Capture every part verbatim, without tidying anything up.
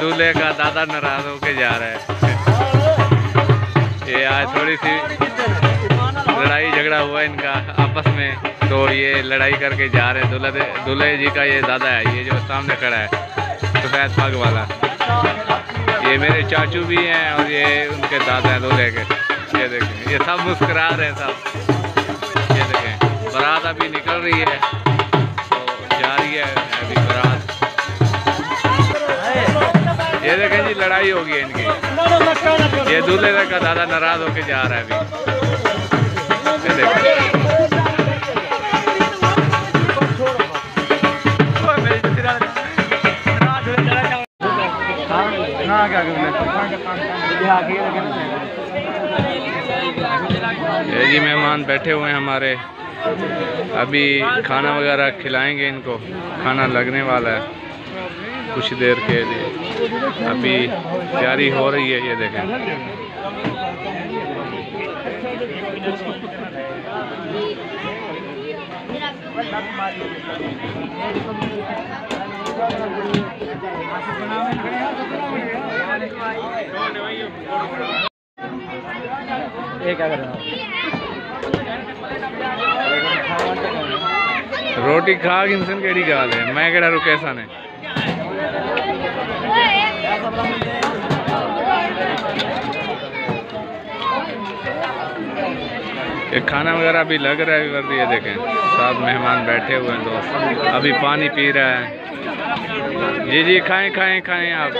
दूल्हे का दादा नाराज होके जा रहा है। ये आज थोड़ी सी लड़ाई झगड़ा हुआ इनका आपस में, तो ये लड़ाई करके जा रहे हैं। दूल्हे दूल्हे जी का ये दादा है, ये जो सामने खड़ा है सफ़ेद पग वाला, ये मेरे चाचू भी हैं और ये उनके दादा हैं दूल्हे के। ये देखें, ये सब मुस्कुरा रहे हैं सब। ये देखें, बारात अभी निकल रही है, तो जा रही है अभी बारात। ये देखें जी, लड़ाई होगी इनकी। ये दूल्हे का दादा नाराज होके जा रहा है अभी। ये देखें, ये जी मेहमान बैठे हुए हैं हमारे, अभी खाना वगैरह खिलाएंगे इनको। खाना लगने वाला है कुछ देर के लिए, अभी तैयारी हो रही है। ये देखें, रोटी खा इंसान केड़ी गाल है, मैं केड़ा रुके सन। ये खाना वगैरह अभी लग रहा है कर। ये देखें, सब मेहमान बैठे हुए हैं दोस्त, अभी पानी पी रहा है। जी जी, खाएं खाएं खाएं आप।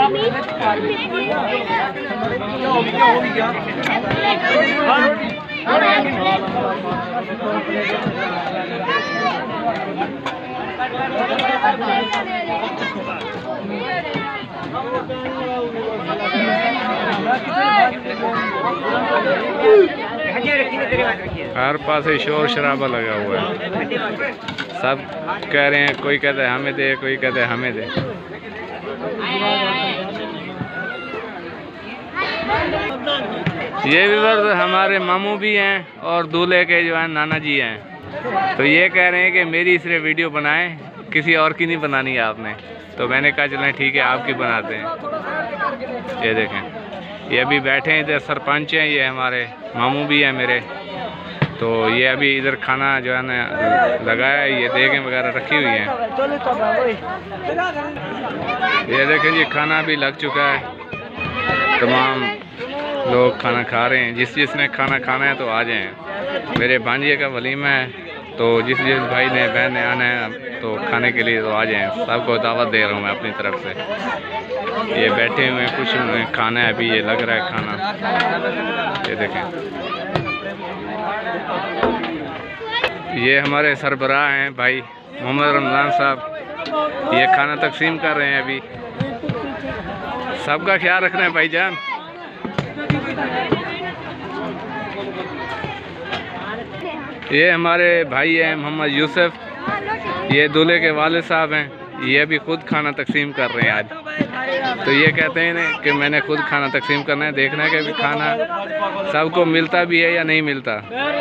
हर पास शोर शराबा लगा हुआ है, सब कह रहे हैं, कोई कहता है हमें दे, कोई कहता है हमें दे। ये भी बस हमारे मामू भी हैं और दूल्हे के जो है नाना जी हैं, तो ये कह रहे हैं कि मेरी सिर्फ वीडियो बनाएं, किसी और की नहीं बनानी है आपने। तो मैंने कहा चलें ठीक है, आपकी बनाते हैं। ये देखें, ये अभी बैठे हैं इधर, सरपंच हैं ये हमारे, मामू भी हैं मेरे। तो ये अभी इधर खाना जो है ना लगाया है, ये देगें वगैरह रखी हुई हैं। ये देखें जी, खाना भी लग चुका है, तमाम लोग खाना खा रहे हैं। जिस जिसने खाना खाना है तो आ जाएं। मेरे भांजे का वलीमा है, तो जिस जिस भाई ने बहन ने आना है तो खाने के लिए तो आ जाएं। सबको दावत दे रहा हूँ मैं अपनी तरफ से। ये बैठे हुए हैं, कुछ उन्हें खाना है अभी, ये लग रहा है खाना। ये देखें, ये हमारे सरबराह हैं भाई मोहम्मद रमज़ान साहब, ये खाना तकसीम कर रहे हैं अभी। सबका ख्याल रखना है भाईजान। ये हमारे भाई हैं मोहम्मद यूसुफ, ये दूल्हे के वालिद साहब हैं, ये अभी खुद खाना तकसीम कर रहे हैं आज। तो ये कहते हैं कि मैंने खुद खाना तकसीम करना है, देखना है कि अभी खाना सबको मिलता भी है या नहीं मिलता।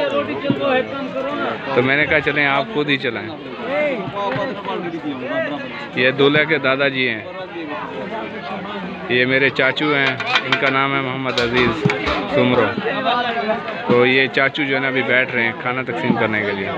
तो मैंने कहा चलें आप खुद ही चलाएं। ये दूल्हे के दादाजी हैं, ये मेरे चाचू हैं, इनका नाम है मोहम्मद अजीज़ सुमरो। तो ये चाचू जो है ना अभी बैठ रहे हैं खाना तकसीम करने के लिए।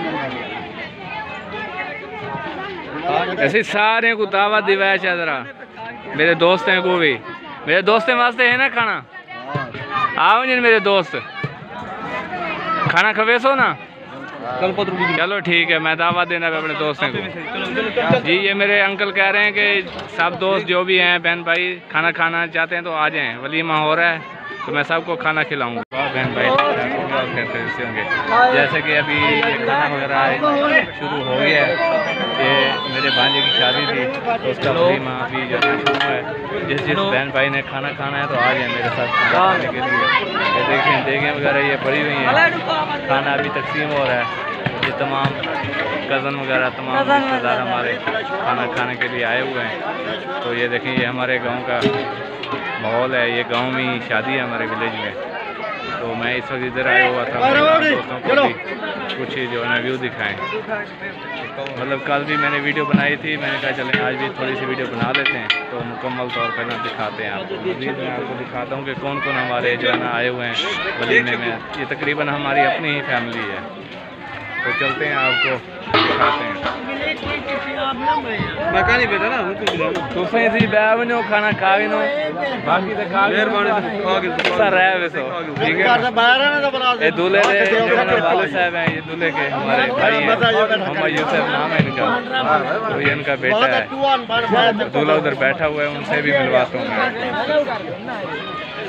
ऐसे सारे को दावत दिवाया चादरा, मेरे दोस्त हैं को भी, मेरे दोस्तों वास्ते है ना खाना। आओ जी मेरे दोस्त, खाना खवेसो ना। चलो ठीक है, मैं दावत देना है अपने दोस्तों को। जी ये मेरे अंकल कह रहे हैं कि सब दोस्त जो भी हैं बहन भाई खाना खाना चाहते हैं तो आ जाएं, वलीमा हो रहा है तो मैं सबको खाना खिलाऊंगा। बहन भाई कैसे होंगे, जैसे कि अभी खाना वगैरह शुरू हो गया है। ये मेरे भांजे की शादी थी तो उसका वलीमा अभी जो है शुरू है। जिस जिस बहन भाई ने खाना खाना है तो आ जाए मेरे साथ खाना खाने के लिए। ये देखें देखें वगैरह ये पड़ी हुई हैं, खाना अभी तकसीम हो रहा है। ये तमाम कज़न वगैरह तमाम रिश्तेदार हमारे खाना खाने के लिए आए हुए हैं। तो ये देखें ये हमारे गांव का माहौल है, ये गांव में शादी है हमारे विलेज में। तो मैं इस वक्त इधर आया हुआ था दोस्तों को भी कुछ ही जो है ना व्यू दिखाएं। मतलब कल भी मैंने वीडियो बनाई थी, मैंने कहा चलें आज भी थोड़ी सी वीडियो बना लेते हैं, तो मुकम्मल तौर पर ना दिखाते हैं आपको। मज़ीद मैं आपको दिखाता हूँ कि कौन कौन हमारे जो है ना आए हुए हैं वलीमे में। ये तकरीबन हमारी अपनी ही फैमिली है, तो चलते हैं आपको दिखाते हैं। मैं नहीं बेटा ना तो सही सी बैवनो खाना खा भी नो बाकी तो खा सर है वैसे ठीक है। ये दूल्हे के जो है वाले साहब हैं, ये दूल्हे के हमारे भाई हैं, मोहम्मद यूसुफ नाम है इनका, तो ये इनका बेटा है। दूल्हा उधर बैठा हुआ है, उनसे भी मिलवाता हूँ मैं।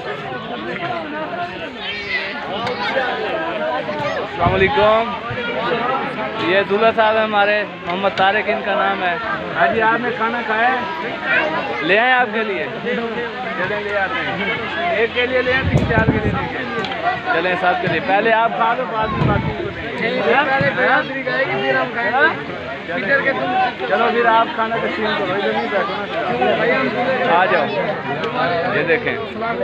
अस्सलाम वालेकुम। ये दूल्हा साहब है हमारे, मोहम्मद तारिक इनका नाम है। हाँ जी, आपने खाना खाया है? ले आए आपके लिए? चलें ले आते हैं। एक के लिए ले आए, तीन चार के लिए लेके चलें, साथ के लिए। पहले आप खा लो, बाद में बाकी को चलो फिर आप खाना तकसीम करो, इधर नहीं बैठो ना, आ जाओ। ये देखें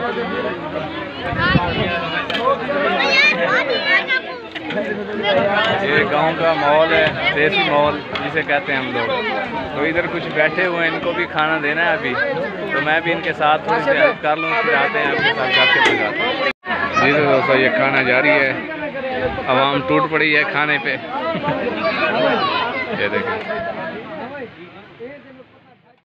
ये गांव का माहौल है, देसी माहौल जिसे कहते हैं हम लोग। तो इधर कुछ बैठे हुए हैं, इनको भी खाना देना है अभी, तो मैं भी इनके साथ थोड़ी सी हेल्प कर लूँ, फिर आते हैं आपके साथ घर से बजाते हैं। जी तो दोस्तों ये खाना जारी है, आवाम टूट पड़ी है खाने पे। ये देखें